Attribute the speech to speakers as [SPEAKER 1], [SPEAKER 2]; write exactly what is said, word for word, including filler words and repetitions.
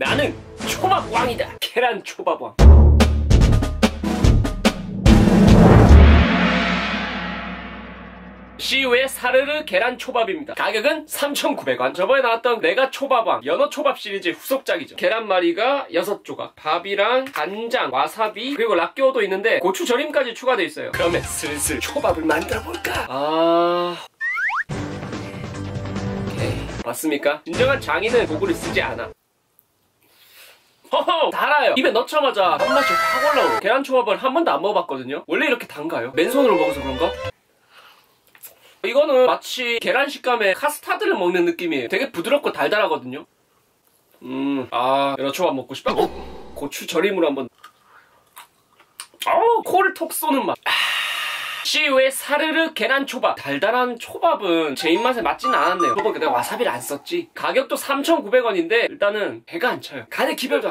[SPEAKER 1] 나는 초밥왕이다. 계란 초밥왕. 씨유의 사르르 계란 초밥입니다. 가격은 삼천구백 원. 저번에 나왔던 내가 초밥왕 연어 초밥 시리즈 후속작이죠. 계란말이가 여섯 조각, 밥이랑 간장, 와사비, 그리고 락교도 있는데 고추 절임까지 추가되어 있어요. 그러면 슬슬 초밥을 만들어 볼까? 아... 오케이. 맞습니까? 진정한 장인은 도구를 쓰지 않아. 허허! 달아요. 입에 넣자마자 단맛이 확 올라오고. 계란초밥을 한 번도 안 먹어봤거든요. 원래 이렇게 단가요? 맨손으로 먹어서 그런가? 이거는 마치 계란 식감의 카스타드를 먹는 느낌이에요. 되게 부드럽고 달달하거든요. 음, 아, 연어초밥 먹고 싶다. 어? 고추 절임으로 한번. 어우, 코를 톡 쏘는 맛. 아... 씨유의 사르르 계란 초밥. 달달한 초밥은 제 입맛에 맞지는 않았네요. 저번에 내가 와사비를 안 썼지. 가격도 삼천구백 원인데 일단은 배가 안 차요. 간에 기별도